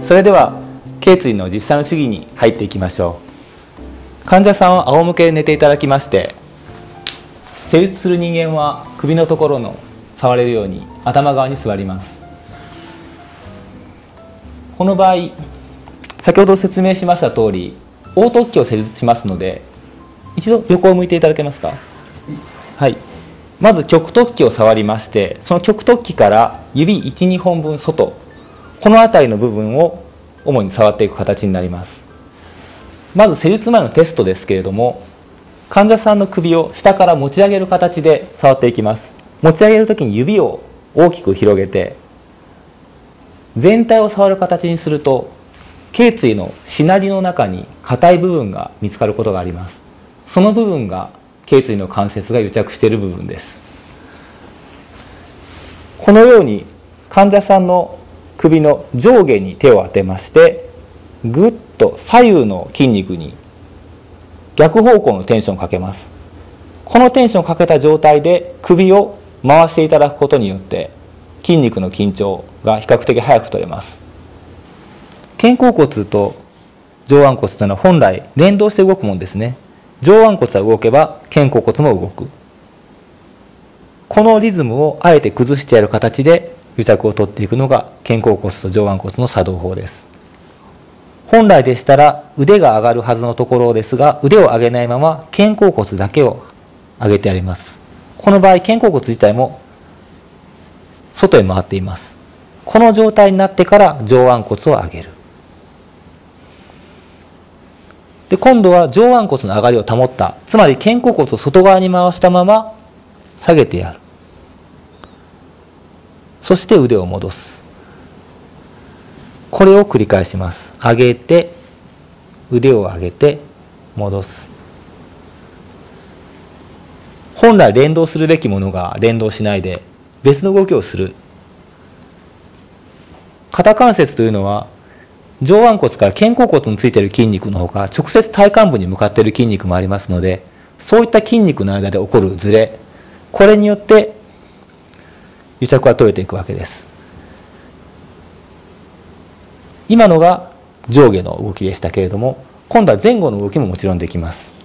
それでは頸椎の実際の主義に入っていきましょう。患者さんを仰向けで寝ていただきまして、施術する人間は首のところの触れるように頭側に座ります。この場合、先ほど説明しました通り横突起を施術しますので、一度横を向いていただけますか。はい、まず極突起を触りまして、その極突起から指 1,2 本分外、この辺りの部分を主に触っていく形になります。まず施術前のテストですけれども、患者さんの首を下から持ち上げる形で触っていきます。持ち上げるときに指を大きく広げて全体を触る形にすると、頸椎のしなりの中に硬い部分が見つかることがあります。その部分が頸椎の関節が癒着している部分です。このように患者さんの首の上下に手を当てまして、ぐっと左右の筋肉に逆方向のテンションをかけます。このテンションをかけた状態で首を回していただくことによって筋肉の緊張が比較的早く取れます。肩甲骨と上腕骨というのは本来連動して動くものですね。上腕骨が動けば肩甲骨も動く。このリズムをあえて崩してやる形で癒着を取っていくのが肩甲骨と上腕骨の作動法です。本来でしたら腕が上がるはずのところですが、腕を上げないまま肩甲骨だけを上げてやります。この場合肩甲骨自体も外へ回っています。この状態になってから上腕骨を上げる。で、今度は上腕骨の上がりを保った、つまり肩甲骨を外側に回したまま下げてやる。そして腕を戻す。これを繰り返します。上げて、腕を上げて、戻す。本来連動するべきものが連動しないで別の動きをする。肩関節というのは上腕骨から肩甲骨についている筋肉のほか、直接体幹部に向かっている筋肉もありますので、そういった筋肉の間で起こるズレ、これによって癒着が取れていくわけです。今のが上下の動きでしたけれども、今度は前後の動きももちろんできます。